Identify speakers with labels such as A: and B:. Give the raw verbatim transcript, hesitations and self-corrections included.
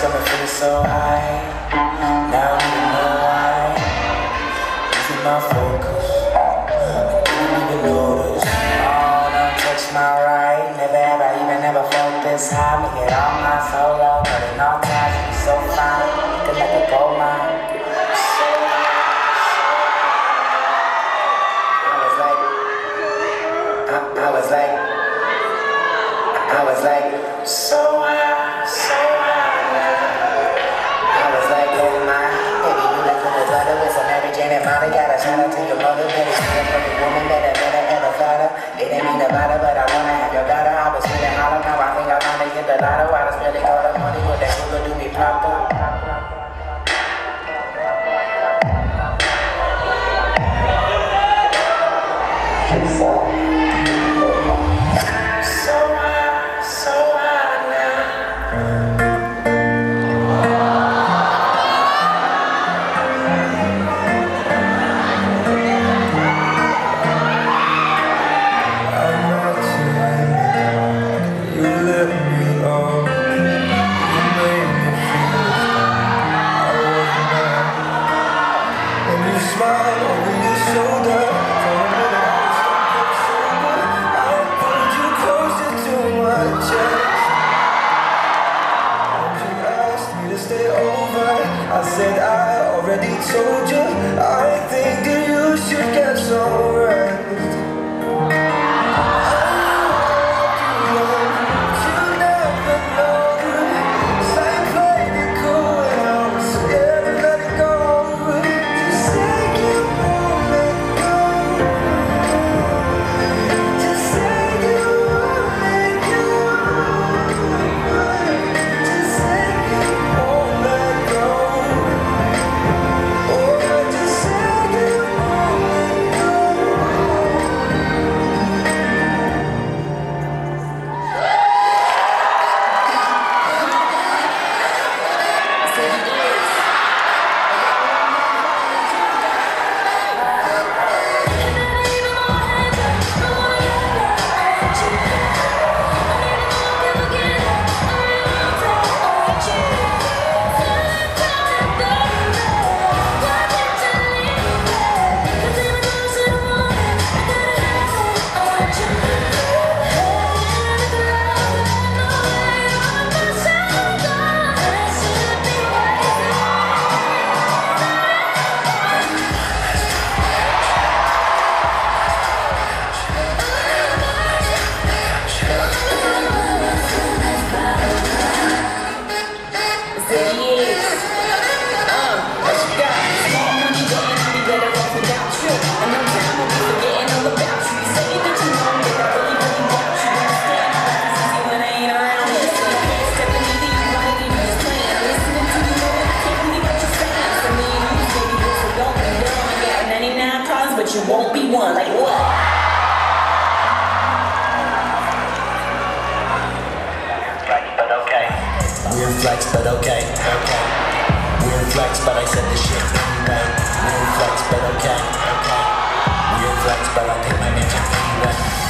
A: got me feeling so high. Now I don't know why. Losing my focus. I didn't even notice. Oh, don't touch my right. Never ever even ever felt this high. Make it all my solo. But in all times, you be so fine. Looking like a gold mine. I was like, I was like, so high, so high. I was like, oh my, baby, you like little butter with some Mary Jane and Molly. Gotta shout out to your mother, better see a perfect woman, better, better, ever thought her. It didn't mean a lot, but I wanna have your daughter. I was feeling hollow, now I think I wanna get the lotto. I was really caught up money, but that sugar do me proper.
B: But I pay my ninja anyway.